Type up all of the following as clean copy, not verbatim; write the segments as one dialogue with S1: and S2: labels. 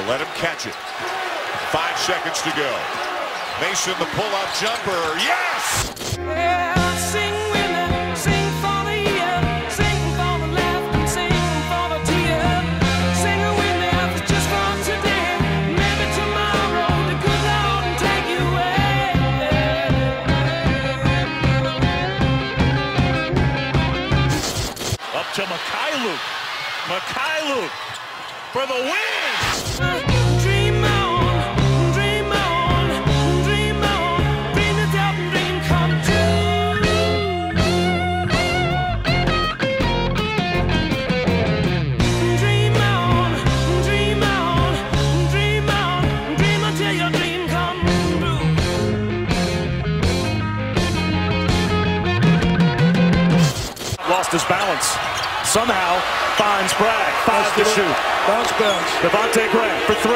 S1: They'll let him catch it. 5 seconds to go. Mason, the pull-up jumper. Yes!
S2: Yeah, sing with it, sing for the year, sing for the left and sing for the tear. Sing with it just for today, maybe tomorrow the good Lord will take you away.
S3: Up to Mykhailiuk. Mykhailiuk for the win!
S2: Dream on, dream on, dream on, dream it out and dream come true. Dream on, dream on, dream on, dream until your dream come true.
S3: Lost his balance. Somehow finds Bragg. 5 to shoot.
S4: Bounce.
S3: Devontae Graham for 3.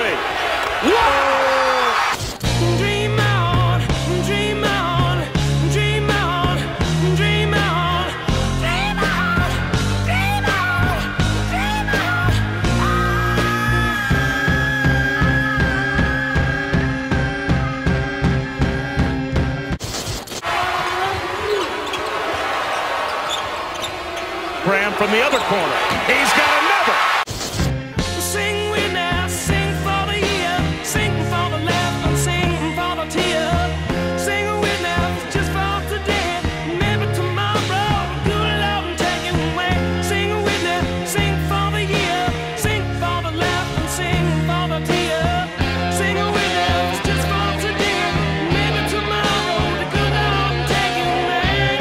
S3: Whoa!
S2: Dream on, dream on, dream on, dream on, dream on, dream on, dream on.
S3: Graham from the other corner. He's got another.
S2: Sing with now, sing for the year, sing for the left and sing for the tear. Sing with now, just for today, maybe tomorrow, good Lord will take you away. Sing with now, sing for the year, sing for the left and sing for the tear. Sing with now, just for today, maybe tomorrow, the good Lord will take you away.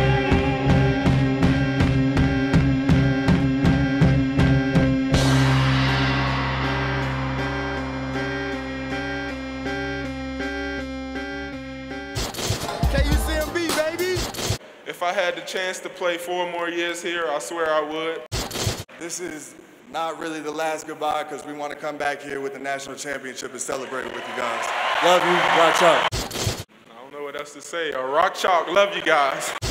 S4: KUCMB, baby.
S5: If I had the chance to play 4 more years here, I swear I would.
S4: This is not really the last goodbye because we want to come back here with the national championship and celebrate with you guys. Love you. Rock Chalk.
S5: I don't know what else to say. Rock Chalk, love you guys.